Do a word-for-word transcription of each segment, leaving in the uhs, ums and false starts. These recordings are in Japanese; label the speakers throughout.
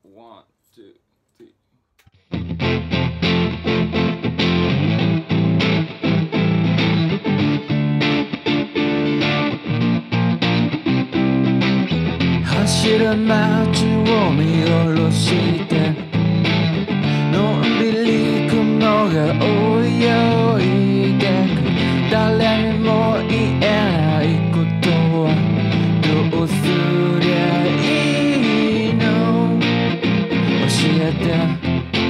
Speaker 1: ワン、ツー、スリー。
Speaker 2: 走る街を見下ろしてのんびり雲が泳いでく誰にも言えないことはどうすりゃいいの教えて、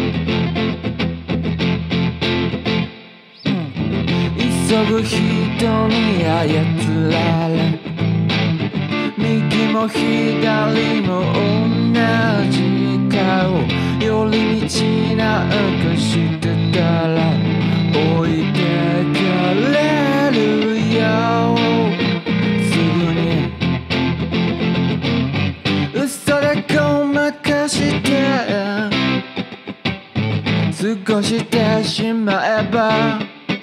Speaker 2: 急ぐ人に操られ右も左も同じ顔寄り道なんかしてたら置いてかれるよすぐに嘘でごまかして過ごしてしまえば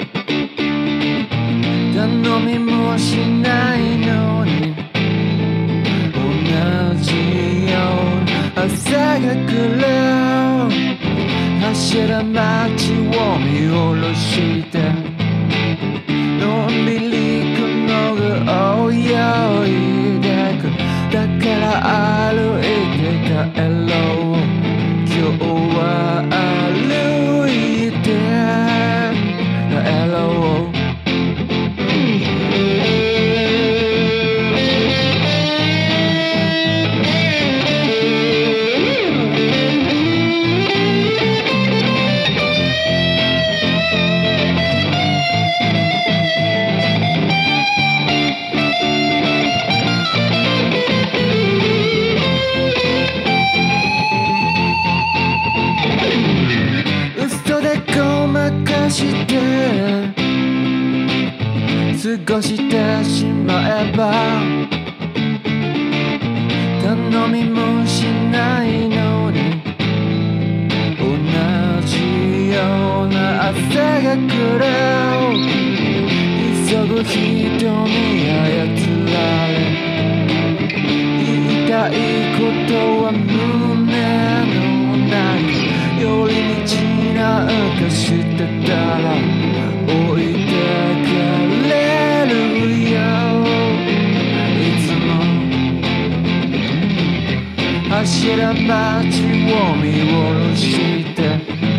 Speaker 2: 頼みもしないのに同じような朝が来る走る街を見下ろしてのんびり雲が泳いでくだから歩いて帰ろう今日は歩いて帰ろうして過ごしてしまえば頼みもしないのに同じような朝が来る急ぐ人に操られ言いたいことは胸の中寄り道なんかしてたら置いてかれるよいつも走る街を見下ろして